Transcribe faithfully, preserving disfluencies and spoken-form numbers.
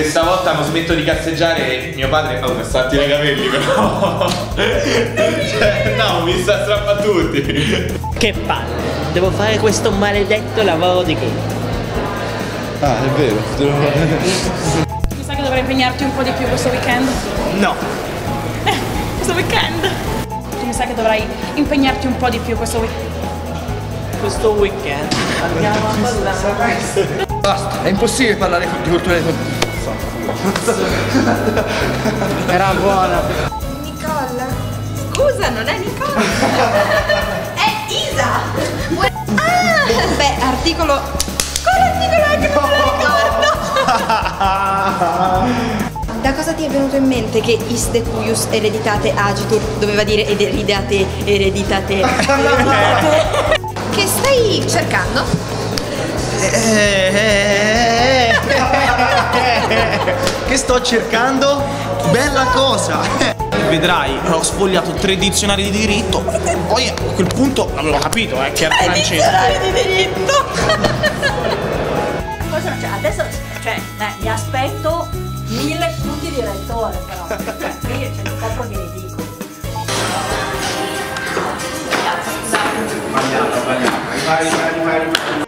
stavolta non smetto di cazzeggiare, mio padre... Oh, mi sta a tirare i capelli però. Cioè, no, mi sta strappando tutti. Che palle, devo fare questo maledetto lavoro di che? Ah, è vero, devo fare. Mi sa che dovrai impegnarti un po' di più questo weekend. No. Eh, questo weekend. Tu mi sa che dovrai impegnarti un po' di più questo weekend. Questo weekend andiamo a ballare. Basta, è impossibile parlare di cultura di... Era buona. Nicole? Scusa, non è Nicole. È Isa. Ah, beh, articolo... Quell'articolo anche non me lo ricordo. Da cosa ti è venuto in mente che iste cuius hereditate agitur doveva dire heredate, hereditate, hereditate? Che stai cercando? Che sto cercando? Bella cosa! Vedrai, ho sfogliato tre dizionari di diritto e poi a quel punto avevo capito eh, che era francese. Dizionario di diritto! Cosa, cioè, adesso cioè, eh, mi aspetto mille punti di rettore però. Cioè, io ce ne scopro che li dico. Sbagliata, sbagliata. Vai, vai, vai, vai.